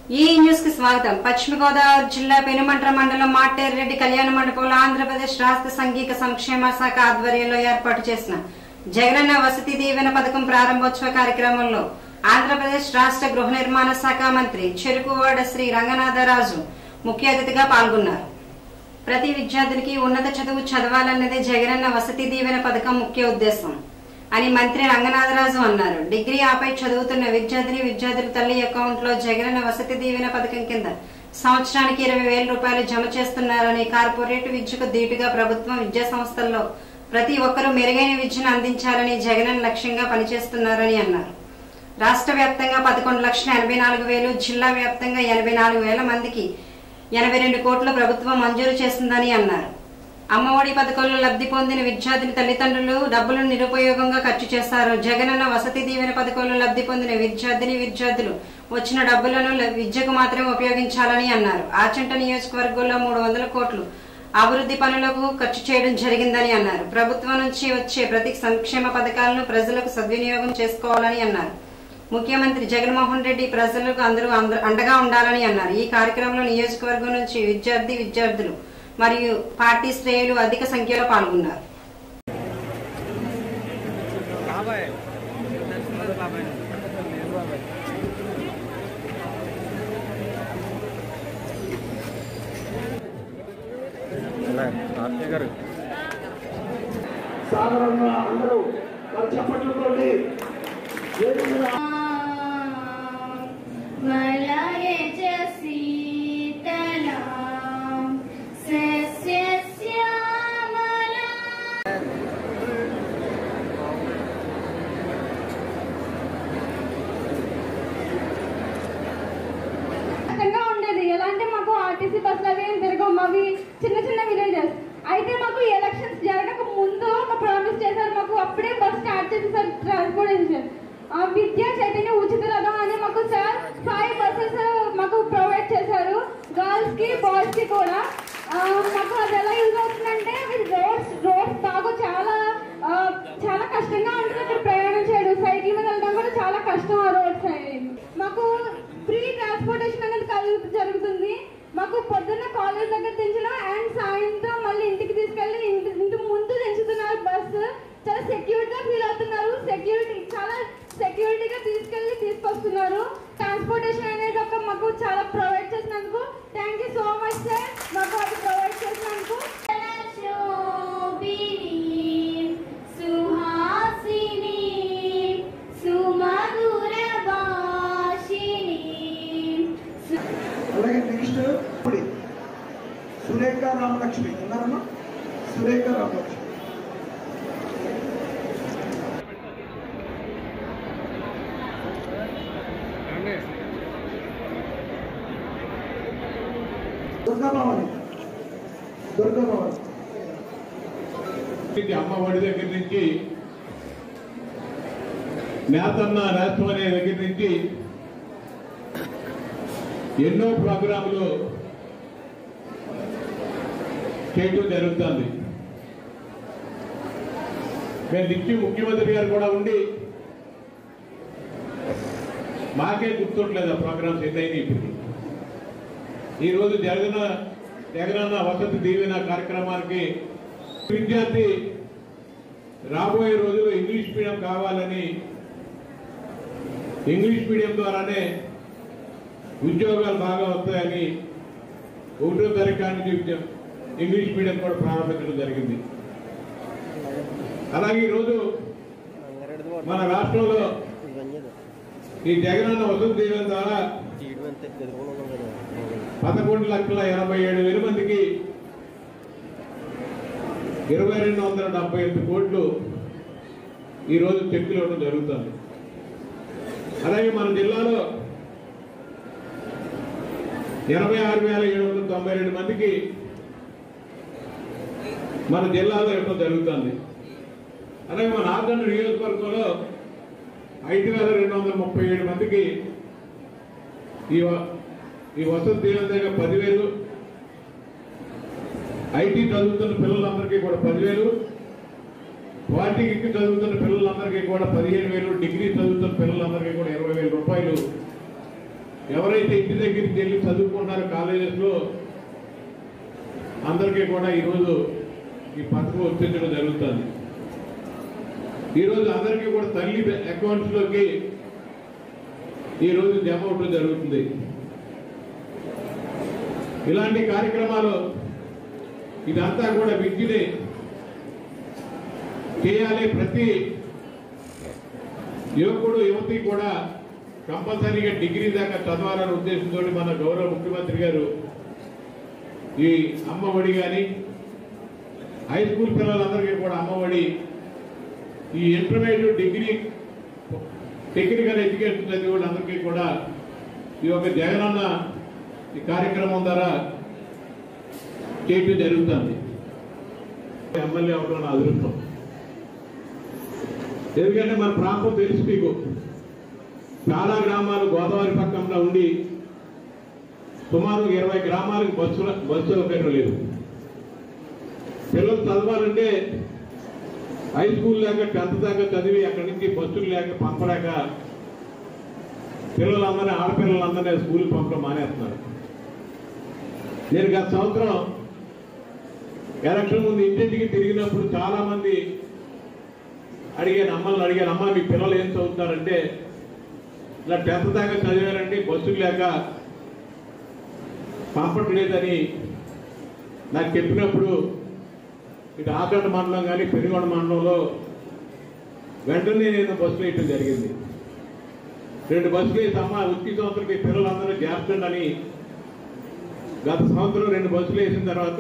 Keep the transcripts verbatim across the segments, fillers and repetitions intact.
ఈ న్యూస్ కి స్వాగతం. పశ్చిమ గోదావరి జిల్లా పెనుమంట్ర మండలం మాటేరెడ్డి కళ్యాణ మండపంలో ఆంధ్రప్రదేశ్ రాష్ట్ర సంఘిక సంక్షేమ శాఖ ఆధ్వర్యంలో ఏర్పాటు చేసిన జగనన్న వసతి దీవెన పథకం ప్రారంభోత్సవ కార్యక్రమంలో ఆంధ్రప్రదేశ్ రాష్ట్ర గృహ నిర్మాణ శాఖ మంత్రి చెరుకువాడ శ్రీ రంగనాథరాజు ముఖ్య అతిథిగా పాల్గొన్నారు. ప్రతి విద్యార్థికి ఉన్నత చదువు చదవాలన్నదే జగనన్న వసతి దీవెన పథకం ముఖ్య ఉద్దేశం అని మంత్రి రంగనాథరాజు అన్నారు. డిగ్రీ ఆపై చదువుతున్న విద్యార్థిని విద్యార్థుల తల్లి అకౌంట్ లో జగనన్న వసతి దీవెన పథకం కింద సంవత్సరానికి ఇరవై వేల రూపాయలు జమ చేస్తున్నారని, కార్పొరేట్ విద్యకు ధీటుగా ప్రభుత్వం విద్యా సంస్థల్లో ప్రతి ఒక్కరూ మెరుగైన విద్యను అందించాలని జగనన్న లక్ష్యంగా పనిచేస్తున్నారని అన్నారు. రాష్ట్ర వ్యాప్తంగా పదకొండు లక్షల ఎనభై నాలుగు వేలు జిల్లా వ్యాప్తంగా ఎనభై నాలుగు వేల మందికి ఎనభై రెండు కోట్లు ప్రభుత్వం మంజూరు చేసిందని అన్నారు. అమ్మఒడి పథకంలో లబ్ధి పొందిన విద్యార్థిని తల్లిదండ్రులు డబ్బులను నిరుపయోగంగా ఖర్చు చేశారు. జగనన్న వసతి దీవెన పథకంలో లబ్ధి పొందిన విద్యార్థిని విద్యార్థులు వచ్చిన డబ్బులను విద్యకు మాత్రమే ఉపయోగించాలని అన్నారు. ఆచంట నియోజకవర్గంలో మూడు వందల కోట్లు అభివృద్ధి పనులకు ఖర్చు చేయడం జరిగిందని అన్నారు. ప్రభుత్వం నుంచి వచ్చే ప్రతి సంక్షేమ పథకాలను ప్రజలకు సద్వినియోగం చేసుకోవాలని అన్నారు. ముఖ్యమంత్రి జగన్మోహన్ రెడ్డి ప్రజలకు అందరూ అండగా ఉండాలని అన్నారు. ఈ కార్యక్రమంలో నియోజకవర్గం నుంచి విద్యార్థి విద్యార్థులు మరియు పార్టీ శ్రేణులు అధిక సంఖ్యలో పాల్గొన్నారు. సాధారణంగా అందరూ చెప్పట్లుకోండి. ఉండేది ఎలా అంటే మాకు ఆర్టీసీ బస్సులు అవి ఏం తిరగవు, మావి చిన్న చిన్న విలేజెస్. అయితే మాకు ఎలక్షన్స్ జరగక ముందు ఒక ప్రామిస్ చేశారు, మాకు అప్పుడే బస్ స్టార్ట్ చేసేసారు ట్రాన్స్పోర్టేషన్. విద్యా చైతన్య ఉచిత రథం అని మాకు సార్ ఫైవ్ బస్సెస్ మాకు ప్రొవైడ్ చేశారు, గర్ల్స్ కి బాయ్స్ కి కూడా. మాకు అది ఎలా యూజ్ అవుతుందంటే రోడ్స్ రోడ్స్ బాగా చాలా చాలా కష్టంగా ఉంటుంది అక్కడ ప్రయాణం చేయడం. సైకిల్ మీద వెళ్ళడం కూడా చాలా కష్టం ఆ రోడ్స్ అనేవి. మాకు ఫ్రీ ట్రాన్స్పోర్టేషన్ అనేది కలిపి జరుగుతుంది. మాకు పొద్దున్న కాలేజ్ దగ్గర దించడం అండ్ సాయంత్రం మళ్ళీ ఇంటికి తీసుకెళ్లి ఇంటి ఇంటి ముందు దించుతున్నారు బస్సు. చాలా సెక్యూరిటీగా ఫీల్ అవుతున్నారు, సెక్యూరిటీ చాలా సెక్యూరిటీగా తీసుకెళ్లి తీసుకొస్తున్నారు. ట్రాన్స్పోర్టేషన్ అనేది ఒక మాకు చాలా ప్రొవైడ్ చేసినందుకు thank you so much sir. మాకు అది ప్రొవైడ్ చేసినందుకు అలాగే నెక్స్ట్ సురేఖ రామలక్ష్మి ఉన్నారమ్మా. సురేఖ రామలక్ష్మి దుర్గాభవాని దుర్గాభవాని అమ్మ ఒడి దగ్గర నుంచి నేతన్న నేస్తం అనే దగ్గర నుంచి ఎన్నో ప్రోగ్రాములు చేయటం జరుగుతుంది. మేము నిత్యం ముఖ్యమంత్రి గారు కూడా ఉండి మాకే గుర్తుండలేదు ఆ ప్రోగ్రామ్స్ ఎన్నైనా. ఇప్పుడు ఈరోజు జగన జగనన్న వసతి దీవెన కార్యక్రమానికి విద్యార్థి రాబోయే రోజుల్లో ఇంగ్లీష్ మీడియం కావాలని ఇంగ్లీష్ మీడియం ద్వారానే ఉద్యోగాలు బాగా వస్తాయని ఒకటో తారీఖు నుంచి ఇంగ్లీష్ మీడియం కూడా ప్రారంభించడం జరిగింది. అలాగే ఈరోజు మన రాష్ట్రంలో ఈ జగనన్న వసతి దీవెన ద్వారా పదకొండు లక్షల ఎనభై ఏడు వేల మందికి ఇరవై రెండు వందల డెబ్బై ఎనిమిది కోట్లు ఈరోజు చెక్కులు ఇవ్వడం జరుగుతుంది. అలాగే మన జిల్లాలో ఎనభై ఆరు వేల ఏడు వందల తొంభై రెండు మందికి మన జిల్లాలో ఇవ్వడం జరుగుతుంది. అలాగే మన ఆర్గన్ నియోజకవర్గంలో ఐదు వేల రెండు వందల ముప్పై ఏడు మందికి ఈ ఈ వసతి దీవెన దగ్గర పదివేలు, ఐటీ చదువుతున్న పిల్లలందరికీ కూడా పదివేలు, పార్టీకి చదువుతున్న పిల్లలందరికీ కూడా పదిహేను వేలు, డిగ్రీ చదువుతున్న పిల్లలందరికీ కూడా ఇరవై వేల రూపాయలు ఎవరైతే ఇంటి దగ్గరికి వెళ్ళి చదువుకుంటున్నారో కాలేజెస్లో అందరికీ కూడా ఈరోజు ఈ పథకం వర్తించడం జరుగుతుంది. ఈరోజు అందరికీ కూడా తల్లి అకౌంట్స్లోకి ఈరోజు జమ అవడం జరుగుతుంది. ఇలాంటి కార్యక్రమాలు ఇదంతా కూడా విద్యని చేయాలి. ప్రతి యువకుడు యువతి కూడా కంపల్సరీగా డిగ్రీ దాకా చదవాలనే ఉద్దేశంతో మన గౌరవ ముఖ్యమంత్రి గారు ఈ అమ్మఒడి కానీ హై స్కూల్ పిల్లలందరికీ కూడా అమ్మఒడి, ఈ ఇంటర్మీడియట్ డిగ్రీ టెక్నికల్ ఎడ్యుకేషన్ చదివే వాళ్ళందరికీ కూడా ఈ యొక్క జగనన్న ఈ కార్యక్రమం ద్వారా చేయడం జరుగుతుంది. ఎమ్మెల్యే అవడం నా అదృష్టం. ఎందుకంటే మన ప్రాంతం తెలుసు మీకు, చాలా గ్రామాలు గోదావరి పక్కన ఉండి సుమారు ఇరవై గ్రామాలకు బస్సుల బస్సు సౌకర్యం లేదు. పిల్లలు చదవాలంటే హై స్కూల్ లేక టెన్త్ దాకా చదివి అక్కడి నుంచి బస్సులు లేక పంపలేక పిల్లలందరినీ ఆడపిల్లలందరినీ స్కూల్కి పంపడం మానేస్తున్నారు. నేను గత సంవత్సరం ఎలక్షన్ ముందు ఇంటింటికి తిరిగినప్పుడు చాలా మంది అడిగాను, అమ్మల్ని అడిగాను, అమ్మ మీ పిల్లలు ఏం చదువుతారంటే ఇలా టెన్త్ దాకా చదివారంటే బస్సులు లేక పంపట్లేదని నాకు చెప్పినప్పుడు ఇటు ఆకండ మండలం కానీ పెనుగొండ మండలంలో వెంటనే నేను బస్సులు వేయటం జరిగింది. రెండు బస్సులు వేసి అమ్మ వచ్చే సంవత్సరం మీ పిల్లలందరూ చేర్చండి అని గత సంవత్సరం రెండు బస్సులు వేసిన తర్వాత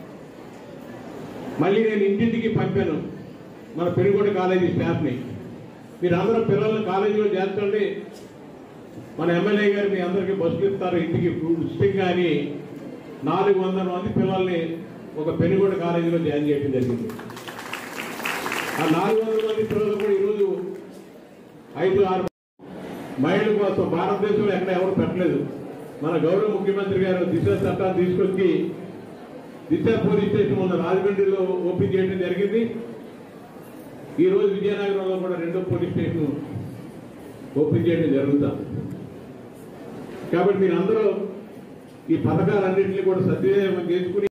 మళ్ళీ నేను ఇంటింటికి పంపాను మన పెనుగొండ కాలేజీ స్టాఫ్ని. మీరు అందరూ పిల్లల్ని కాలేజీలో చేర్చండి, మన ఎమ్మెల్యే గారు మీ అందరికీ బస్సులు ఇస్తారు ఇంటికి ఉచితంగా అని నాలుగు వందల మంది పిల్లల్ని ఒక పెనుగొండ కాలేజీలో జాయిన్ చేయడం జరిగింది. ఆ నాలుగు వందల మంది పిల్లలు కూడా ఈరోజు ఐదు ఆరు మహిళల కోసం భారతదేశంలో ఎక్కడ ఎవరు పెట్టలేదు. మన గౌరవ ముఖ్యమంత్రి గారు దిశ చట్టాన్ని తీసుకొచ్చి దిశ పోలీస్ స్టేషన్ ఉన్న రాజమండ్రిలో ఓపెన్ చేయడం జరిగింది. ఈ రోజు విజయనగరంలో కూడా రెండో పోలీస్ స్టేషన్ ఓపెన్ చేయడం జరుగుతుంది. కాబట్టి మీరు అందరూ ఈ పథకాలన్నింటినీ కూడా సద్వినియోగం చేసుకుని